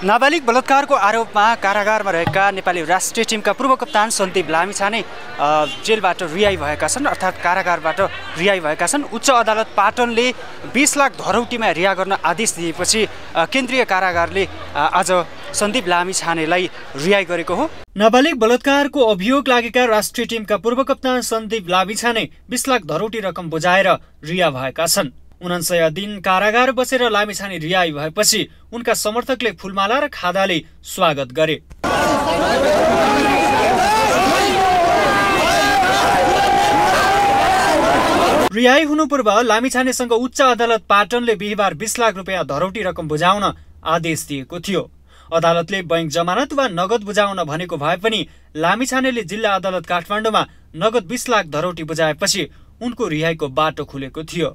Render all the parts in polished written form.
नाबालिग बलात्कारको आरोपमा कारागारमा रहेका नेपाली राष्ट्रिय टिमका पूर्व कप्तान सन्दीप लामिछाने जेलबाट रिहाई भएका छन्, अर्थात् कारागारबाट रिहाई भएका छन्। उच्च अदालत पाटनले 20 लाख धरौटीमा रिहा गर्न आदेश दिएपछि केन्द्रीय कारागारले आज सन्दीप लामिछानेलाई रिहाई गरेको हो। नाबालिग बलात्कारको अभियोग लागेका राष्ट्रिय टिमका पूर्व कप्तान सन्दीप लामिछाने 20 लाख धरौटी रकम बुझाएर रिहा भएका छन्। 49 दिन कारागार बसेर लामिछाने रिहाई भएपछि उनका समर्थकले फूलमाला र खादाले स्वागत गरे। रिहाई हुनु पूर्व लामिछानेसँग उच्च अदालत पाटनले बिहीबार 20 लाख रुपियाँ धरौटी रकम बुझाउन आदेश दिएको थियो। अदालतले बैंक जमानत वा नगद बुझाउन भनेको भए पनि लामिछानेले जिल्ला अदालत काठमाडौँमा नगद 20 लाख धरौटी बुझाएपछि उनको रिहाईको बाटो खुलेको थियो।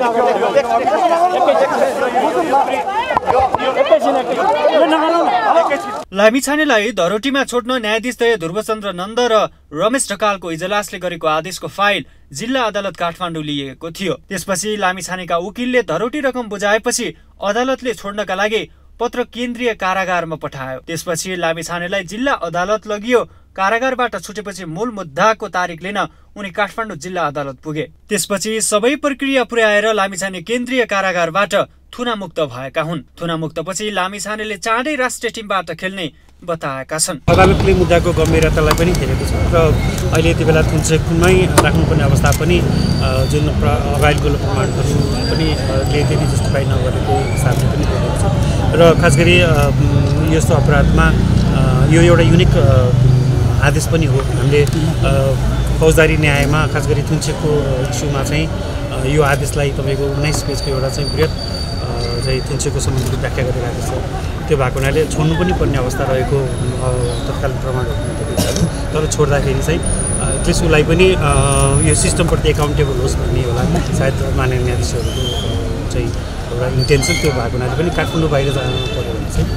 लामिछानेलाई धरौटीमा छोड्न न्यायाधीश ध्रुवचन्द्र नन्द र रमेश ढकालको इजलासले गरेको आदेशको फाइल जिल्ला अदालत काठमाडौँ लिएको थियो। त्यसपछि लामिछानेका वकिलले धरौटी रकम बुझाएपछि अदालतले छोड्नका लागि पत्र केन्द्रीय कारागारमा पठायो। त्यसपछि लामिछानेलाई जिल्ला अदालत लगियो। कारागारबाट छुटेपछि मूल मुद्दाको तारिख लिन उनी काठमाडौँ जिल्ला अदालत पुगे। त्यसपछि सबै प्रक्रिया पुर्याएर लामिछाने केन्द्रीय कारागारबाट थुनामुक्त भएका हुन्। थुनामुक्तपछि लामिछानेले चाँडै राष्ट्रिय टिमबाट खेल्ने बताएका छन्। अदालतले मुद्दाको गम्भीरतालाई पनि हेरेको छ र अहिले यति बेला थुनचेकमै राख्नुपर्ने अवस्था पनि जुन अगाडिको प्रमाणहरू पनि त्यति जस्टिफाई नगरेको हिसाबले पनि हेरेको छ र खास गरी यस्तो अपराधमा यो एउटा युनिक आदेश पनि हो। हामीले फौजदारी न्यायमा खास गरी थुनचेकको इस्युमा चाहिँ यो आदेशलाई तपाईँको 19 पेजको एउटा चाहिँ बृहत चाहिँ थुनचेकको सम्बन्धित व्याख्या गरिरहेको छ। त्यो भएको हुनाले छोड्नु पनि पर्ने अवस्था रहेको तत्कालीन प्रमाणहरू देखेको छ। तर छोड्दाखेरि चाहिँ एटलिस्ट उसलाई पनि यो सिस्टमप्रति एकाउन्टेबल होस् भन्ने होला सायद माननीय न्यायाधीशहरूको चाहिँ एउटा इन्टेन्सन त्यो भएको हुनाले पनि काठमाडौँ बाहिर जानु पऱ्यो भने चाहिँ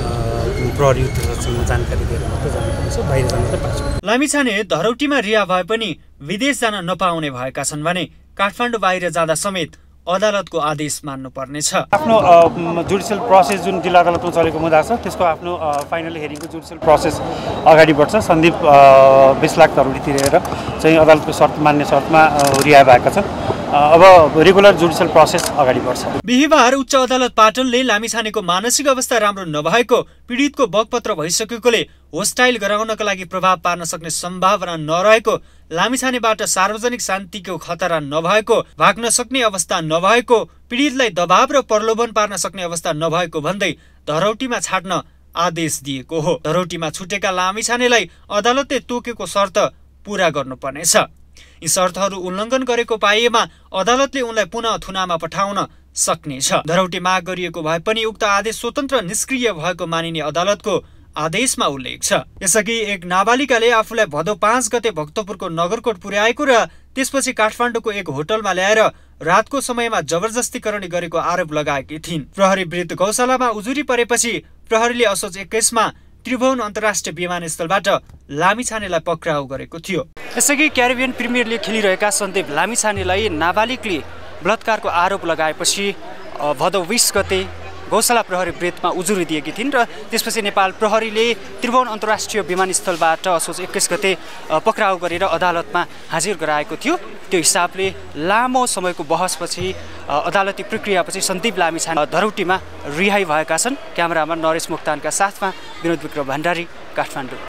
प्रहरीसँग जानकारी दिएर मात्रै जानुपर्छ, बाहिर जान त पाउँछ। लामिछाने धरौटीमा रिहा भए पनि विदेश जान नपाउने भएका छन् भने काठमाडौँ बाहिर जाँदा समेत अदालतको आदेश मान्नुपर्नेछ। आफ्नो जुडिसियल प्रोसेस जुन जिल्ला अदालतमा चलेको मुद्दा छ त्यसको आफ्नो फाइनल हेरिङको जुडिसियल प्रोसेस अगाडि बढ्छ। सन्दीप 20 लाख धरौटी तिरेर चाहिँ अदालतको शर्त मान्ने शर्तमा रिहा भएका छन्। अब रेगुलर जुडिसियल प्रोसेस अगाडि बढ्छ। बिहीबार उच्च अदालत पाटनले लामिछानेको मानसिक अवस्था राम्रो नभएको, पीडितको बगपत्र भइसकेकोले होस्टाइल गराउनका लागि प्रभाव पार्न सक्ने सम्भावना नरहेको, लामिछानेबाट सार्वजनिक शान्तिको खतरा नभएको, भाग्न सक्ने अवस्था नभएको, पीडितलाई दबाव र प्रलोभन पार्न सक्ने अवस्था नभएको भन्दै धरौटीमा छाड्न आदेश दिएको हो। धरौटीमा छुटेका लामिछानेलाई अदालतले तोकेको शर्त पूरा गर्नुपर्नेछ। यी शर्तहरू उल्लङ्घन गरेको पाइएमा अदालतले उनलाई पुनः थुनामा पठाउन सक्नेछ। धरौटी माग गरिएको भए पनि उक्त आदेश स्वतन्त्र निष्क्रिय भएको मानिने अदालतको आदेशमा उल्लेख छ। यसअघि एक नाबालिकाले आफूलाई भदौ 5 गते भक्तपुरको नगरकोट पुर्याएको र त्यसपछि काठमाडौँको एक होटलमा ल्याएर रातको समयमा जबरजस्तीकरण गरेको आरोप लगाएकी थिइन्। प्रहरी विरुद्ध गौशालामा उजुरी परेपछि प्रहरीले असोज 21 मा त्रिभुवन अन्तर्राष्ट्रिय विमानस्थलबाट लामिछानेलाई पक्राउ गरेको थियो। यसअघि क्यारिबियन प्रिमियर लिग खेलिरहेका सन्दीप लामिछानेलाई नाबालिगले बलात्कारको आरोप लगाएपछि भदौ 20 गते गौशाला प्रहरी वृत्तमा उजुरी दिएकी थिइन् र त्यसपछि नेपाल प्रहरीले त्रिभुवन अन्तर्राष्ट्रिय विमानस्थलबाट असोज 21 गते पक्राउ गरेर अदालतमा हाजिर गराएको थियो। त्यो हिसाबले लामो समयको बहसपछि अदालती प्रक्रियापछि सन्दीप लामिछाने धरौटीमा रिहाई भएका छन्। क्यामेरामा नरेश मुक्तानका साथमा विनोद विक्रम भण्डारी, काठमाडौँ।